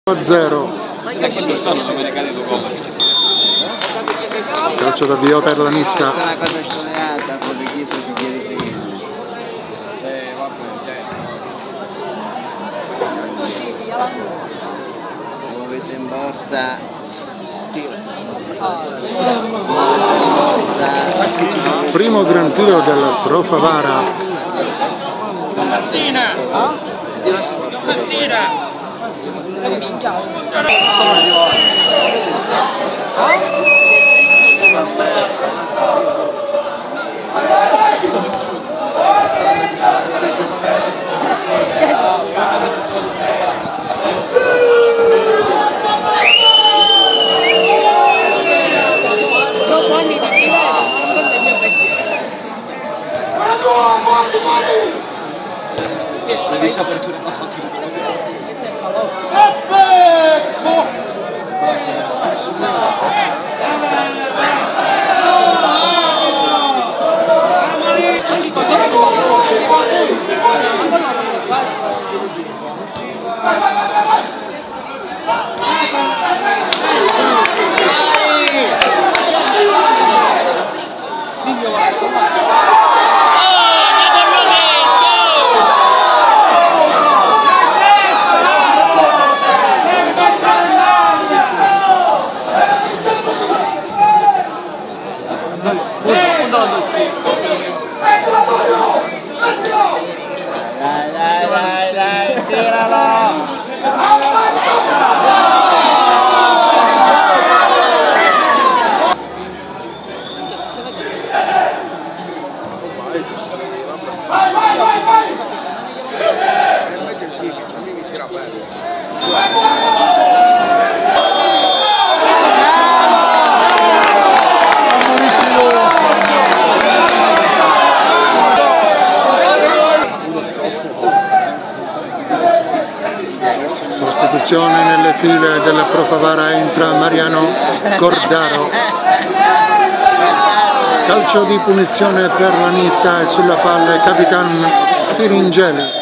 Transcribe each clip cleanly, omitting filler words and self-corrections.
0. Calcio d'avvio per la Nissa. Muovete in borsa. Primo gran tiro del Pro Favara. Passina! Dopo anni di livello, ma non prende il mio pensiero. Le disaperture passate. Mi sembra l'occhio. Dai, tiralo! Sostituzione nelle file del Pro Favara, entra Mariano Cordaro. Calcio di punizione per la Nissa e sulla palla Capitan Firingeli.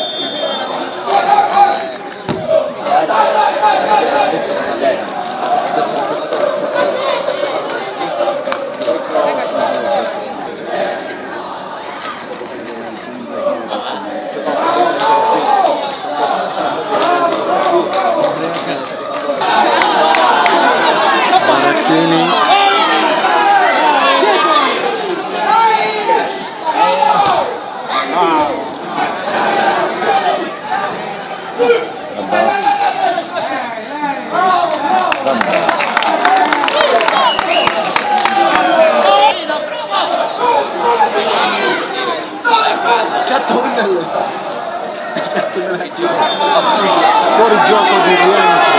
Baracchini. Fuori gioco di rientro.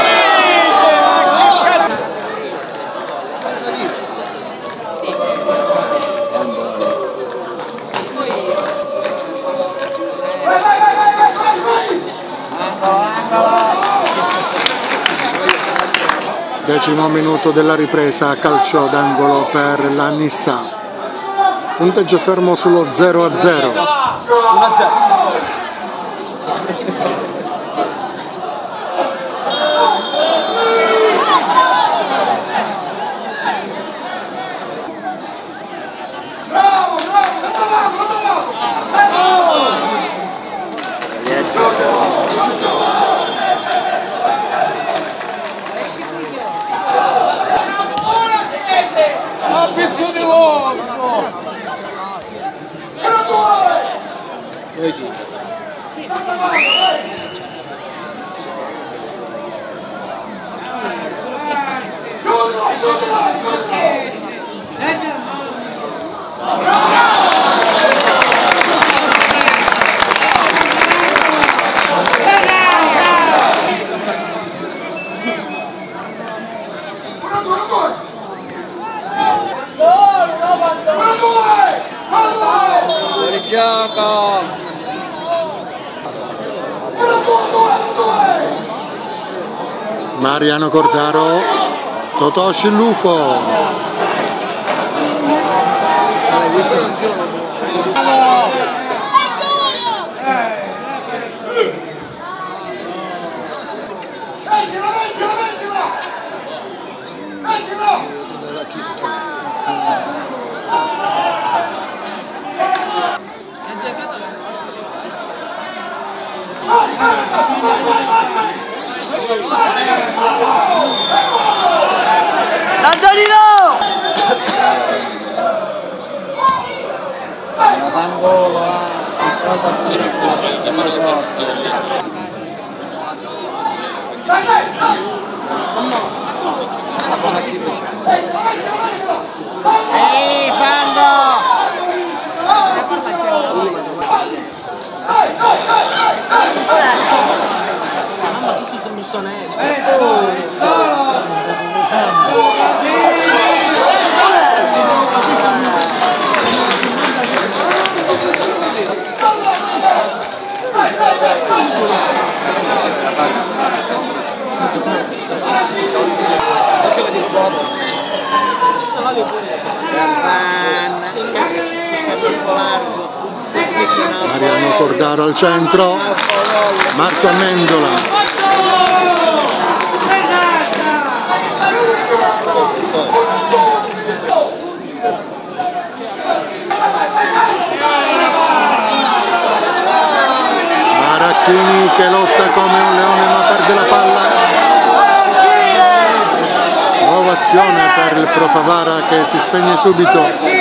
Sì. Poi Decimo minuto della ripresa, calcio d'angolo per la Nissa. Punteggio fermo sullo 0-0. Fuori gioco! Mariano Cordaro, Totò Scillufo. giocato non è scusa questo. Antonino! Ehi, fango! Se ne parla gente. Mamma, questo sembra sto onesto. Mariano Cordaro al centro, Marco Amendola. Maracchini che lotta come un leone ma perde la palla. Nuova azione per il Pro Favara che si spegne subito.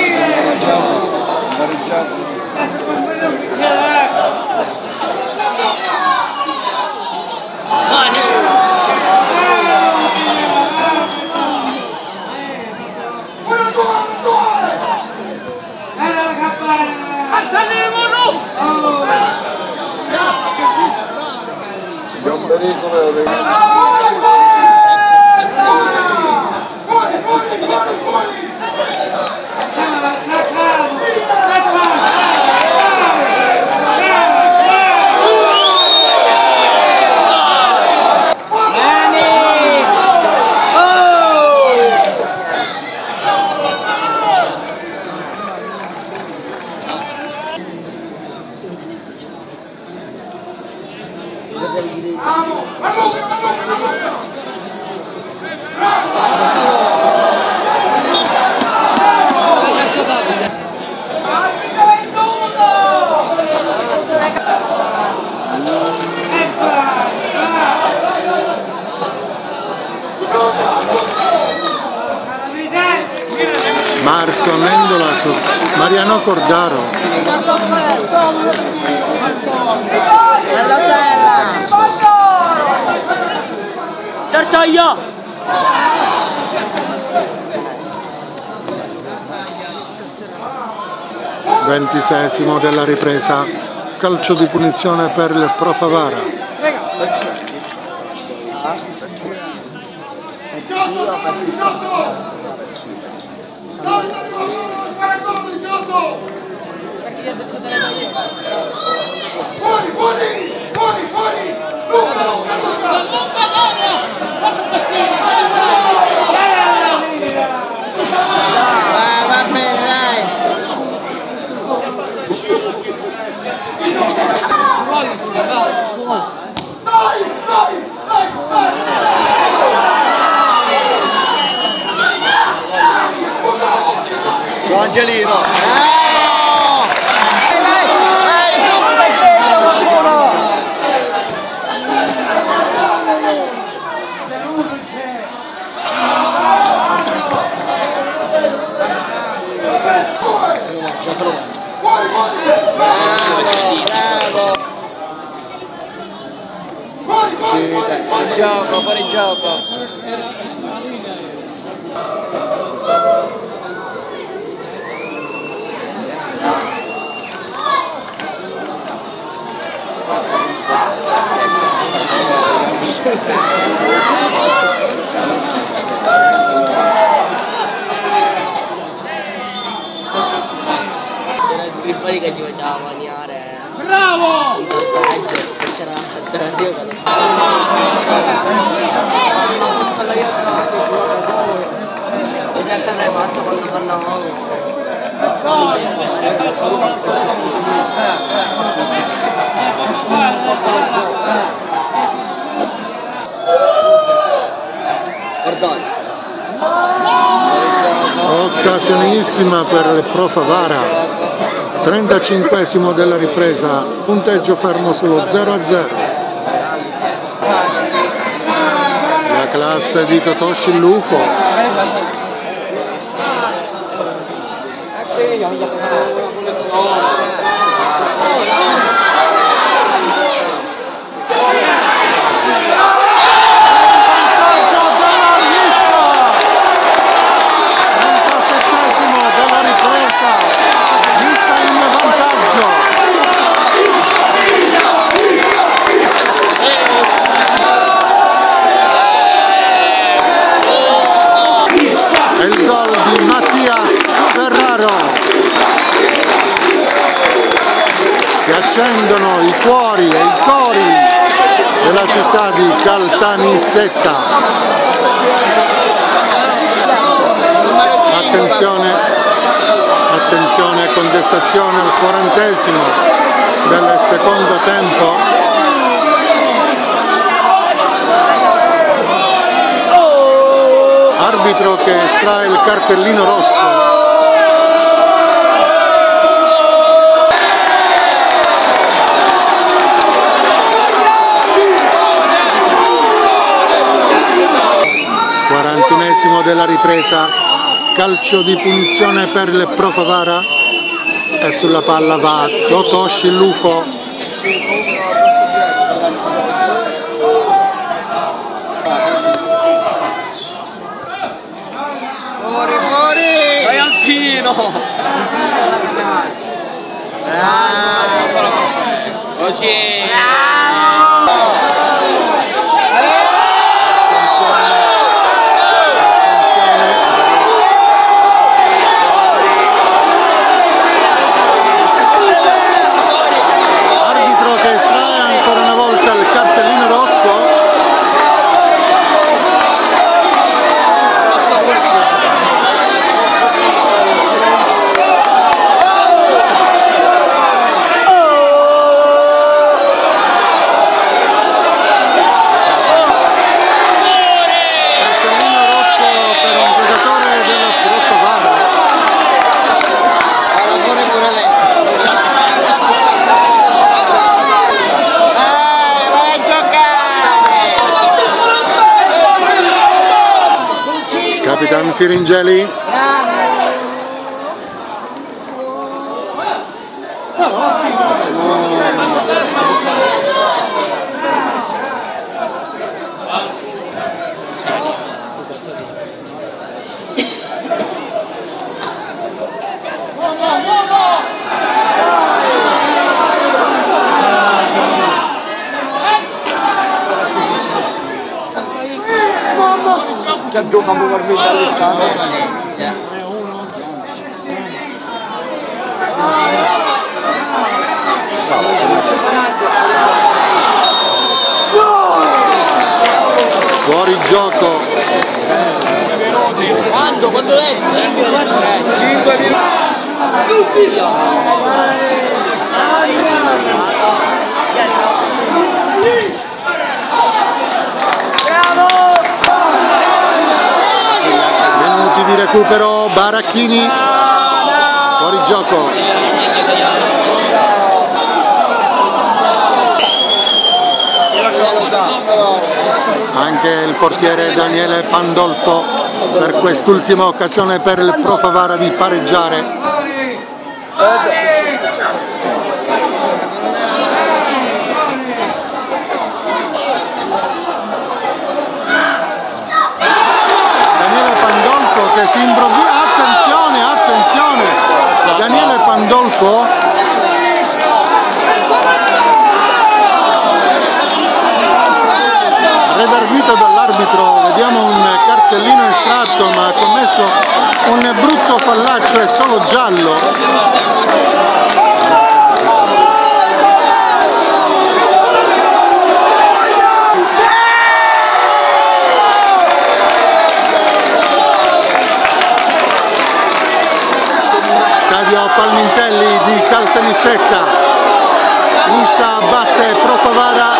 Marco Amendola su Mariano Cordaro. Bella bella! Tortoio! 26esimo della ripresa, calcio di punizione per il Pro Favara. Va bene, dai! Angelino! Fuori gioco! C'era il Scrippoli che ci faceva maniare. Bravo! C'era Dio che cosa avrei fatto quando ti fanno Guardate! Occasionissima per il Pro Favara. 35esimo della ripresa, punteggio fermo sullo 0-0. La classe di Totoshi Lufo. Si accendono i cuori e i cori della città di Caltanissetta. Attenzione, attenzione, contestazione al 40esimo del secondo tempo. Arbitro che estrae il cartellino rosso. Della ripresa, calcio di punizione per il Pro Favara e sulla palla va Totoshi Lufo. Fuori, fuori! Vai Alpino! Così! Capitan Firingeli. Fuori gioco. Quando è? 5 minuti. Minuti di recupero, Baracchini. Fuori gioco. Anche il portiere Daniele Pandolfo per quest'ultima occasione per il Pro Favara di pareggiare. Daniele Pandolfo che si improvvisa. Attenzione, attenzione! Daniele Pandolfo. Redarguito dall'arbitro, vediamo un cartellino estratto, ma ha commesso un brutto fallaccio, è solo giallo. Stadio Palmintelli di Caltanissetta. Nissa batte Pro Favara